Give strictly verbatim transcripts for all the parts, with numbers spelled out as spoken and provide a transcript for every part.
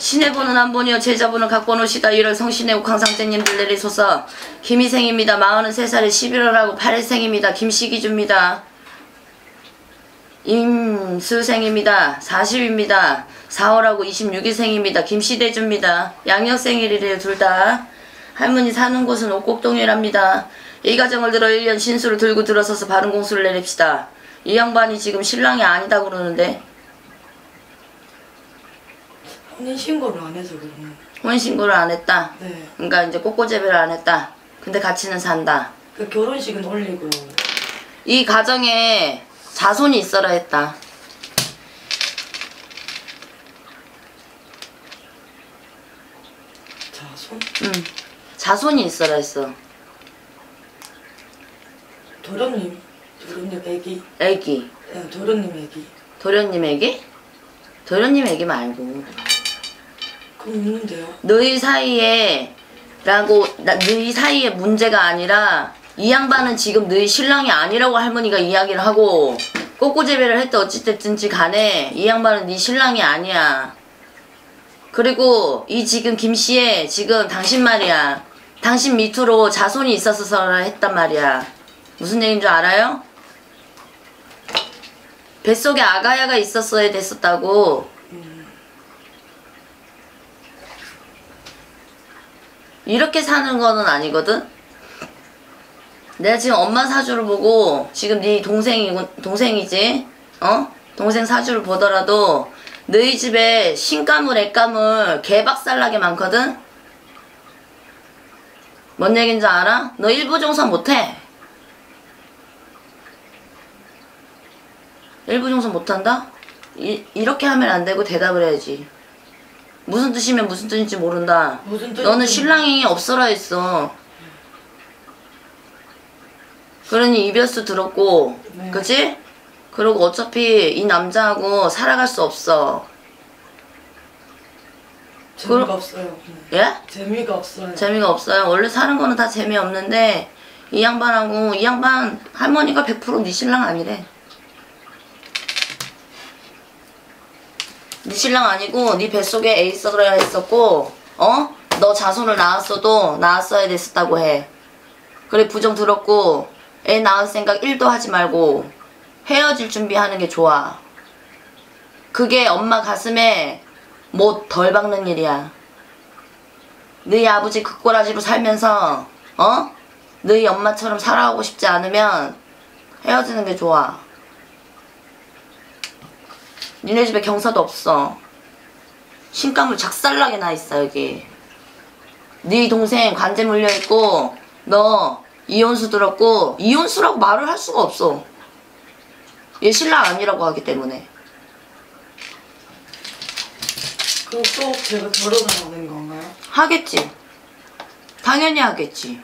신의 보는 한 분이여 제자분을 갖고 오시다. 일월 성신의 옥황상제님들 내리소서. 김희생입니다. 마흔세 살에 십일월하고 팔일생입니다. 김씨기주입니다. 임수생입니다. 사십입니다. 사월하고 이십육일생입니다. 김씨대주입니다. 양력생일이래요. 둘다. 할머니 사는 곳은 옥곡동이랍니다. 이 가정을 들어 일 년 신수를 들고 들어서서 바른 공수를 내립시다. 이 양반이 지금 신랑이 아니다 그러는데 혼인신고를 안 해서 그러네. 혼인신고를 안 했다? 네. 그러니까 이제 꼬꼬재배를 안 했다. 근데 같이는 산다. 그 결혼식은 올리고. 이 가정에 자손이 있어라 했다. 자손? 응. 자손이 있어라 했어. 도련님. 도련님 애기. 애기. 네, 도련님 애기. 도련님 애기? 도련님 애기 말고. 그럼 있는데요? 너희 사이에 라고 나, 너희 사이에 문제가 아니라 이 양반은 지금 너희 신랑이 아니라고 할머니가 이야기를 하고 꼬꼬재배를 했다 어찌됐든지 간에 이 양반은 네 신랑이 아니야. 그리고 이 지금 김씨에 지금 당신 말이야. 당신 밑으로 자손이 있었어서 했단 말이야. 무슨 얘기인 줄 알아요? 뱃속에 아가야가 있었어야 됐었다고. 이렇게 사는 거는 아니거든? 내가 지금 엄마 사주를 보고 지금 네 동생이, 동생이지? 어? 동생 사주를 보더라도 너희 집에 신가물, 애가물 개박살나게 많거든? 뭔 얘기인지 알아? 너 일부종선 못해. 일부종선 못한다? 이, 이렇게 하면 안 되고 대답을 해야지. 무슨 뜻이면 무슨 뜻인지 모른다. 무슨 뜻? 너는 신랑이 없어라 했어. 그러니 이별수 들었고, 네. 그치? 그리고 어차피 이 남자하고 살아갈 수 없어. 재미가 그, 없어요. 예? 재미가 없어요. 재미가 없어요. 원래 사는 거는 다 재미없는데 이 양반하고 이 양반 할머니가 백 퍼센트 네 신랑 아니래. 네 신랑 아니고 네 뱃속에 애 있어라 했었고, 어? 너 자손을 낳았어도 낳았어야 됐었다고 해. 그래 부정 들었고 애 낳을 생각 일도 하지 말고 헤어질 준비하는 게 좋아. 그게 엄마 가슴에 못 덜 박는 일이야. 너희 아버지 그 꼬라지로 살면서 어? 너희 엄마처럼 살아가고 싶지 않으면 헤어지는 게 좋아. 니네 집에 경사도 없어. 신가물 작살나게 나있어 여기. 네 동생 관제 물려있고 너 이혼수 들었고 이혼수라고 말을 할 수가 없어. 얘 신랑 아니라고 하기 때문에. 그럼 또 제가 결혼을 하는 건가요? 하겠지. 당연히 하겠지.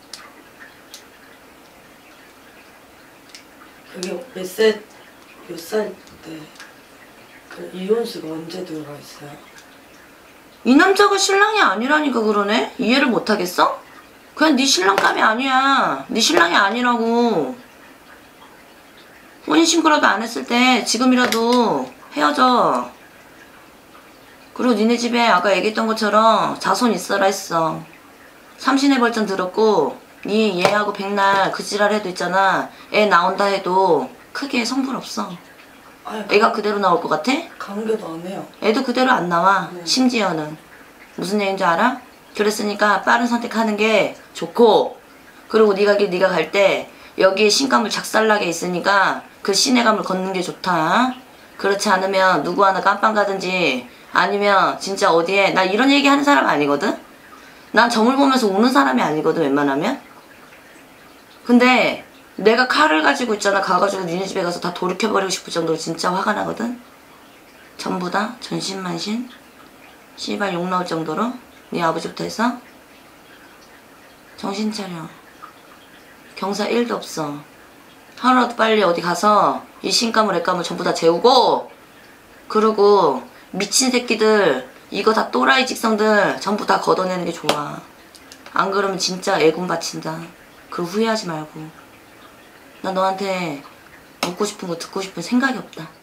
그게 몇 살, 몇 살 때 그 이혼수가 언제 들어가 있어요? 이 남자가 신랑이 아니라니까 그러네? 이해를 못하겠어? 그냥 네 신랑감이 아니야. 네 신랑이 아니라고. 혼인신고라도 안 했을 때 지금이라도 헤어져. 그리고 니네 집에 아까 얘기했던 것처럼 자손 있어라 했어. 삼신의 벌전 들었고 니 얘하고 백날 그 지랄 해도 있잖아. 애 나온다 해도 크게 성분 없어. 아니, 애가 그대로 나올 것 같아? 관계도 안 해요. 애도 그대로 안 나와. 네. 심지어는. 무슨 얘기인지 알아? 그랬으니까 빠른 선택하는 게 좋고, 그리고 네가 길 네가 갈 때 여기에 신가물 작살나게 있으니까 그 신의감을 걷는 게 좋다. 그렇지 않으면 누구 하나 깜빵 가든지 아니면 진짜 어디에, 나 이런 얘기 하는 사람 아니거든? 난 점을 보면서 우는 사람이 아니거든 웬만하면. 근데 내가 칼을 가지고 있잖아. 가가지고 니네 집에 가서 다 돌이켜버리고 싶을 정도로 진짜 화가 나거든? 전부 다 전신만신 씨발 욕 나올 정도로. 네 아버지부터 해서 정신 차려. 경사 일도 없어. 하루라도 빨리 어디 가서 이 신가물 애가물 전부 다 재우고, 그러고 미친 새끼들 이거 다 또라이 직성들 전부 다 걷어내는 게 좋아. 안 그러면 진짜 애군 바친다. 그리고 후회하지 말고. 나 너한테 묻고 싶은 거 듣고 싶은 생각이 없다.